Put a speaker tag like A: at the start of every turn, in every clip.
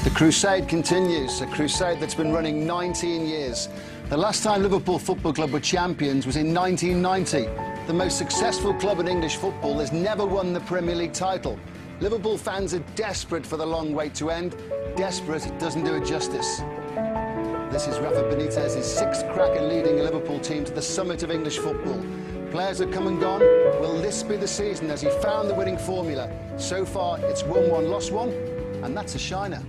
A: The crusade continues, a crusade that's been running 19 years. The last time Liverpool Football Club were champions was in 1990. The most successful club in English football has never won the Premier League title. Liverpool fans are desperate for the long wait to end. Desperate doesn't do it justice. This is Rafa Benitez's sixth crack at leading a Liverpool team to the summit of English football. Players have come and gone. Will this be the season as he found the winning formula? So far, it's won one, lost one, and that's a shiner.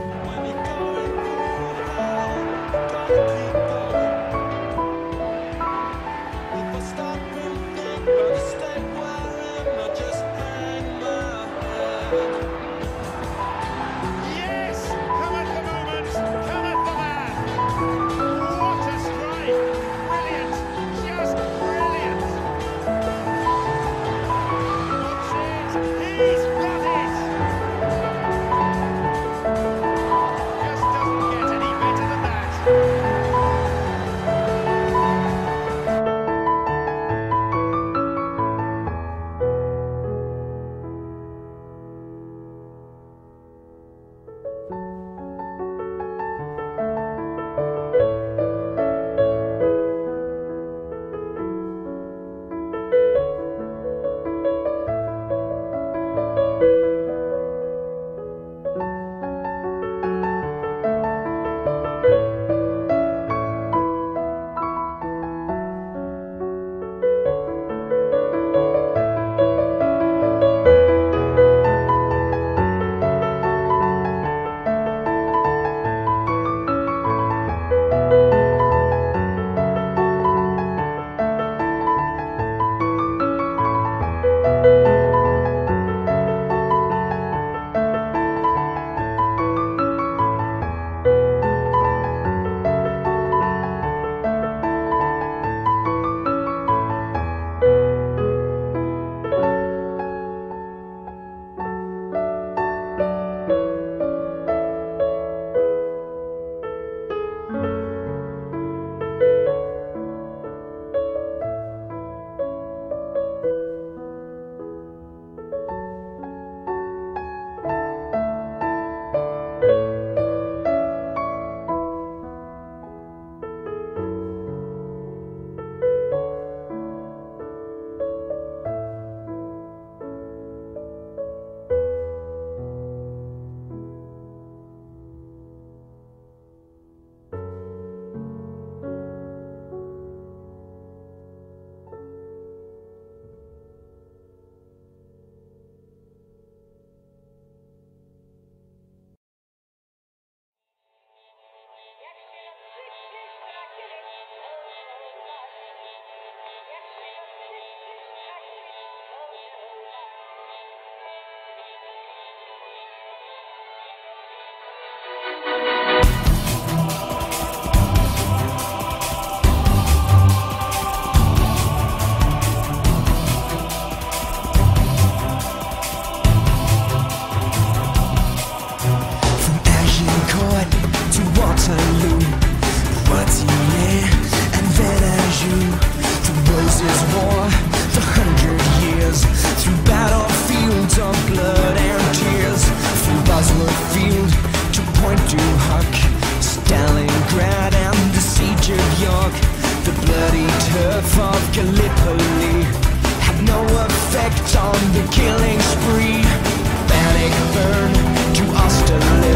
B: The bloody turf of Gallipoli had no effect on the killing spree. Bannockburn to Austerlitz.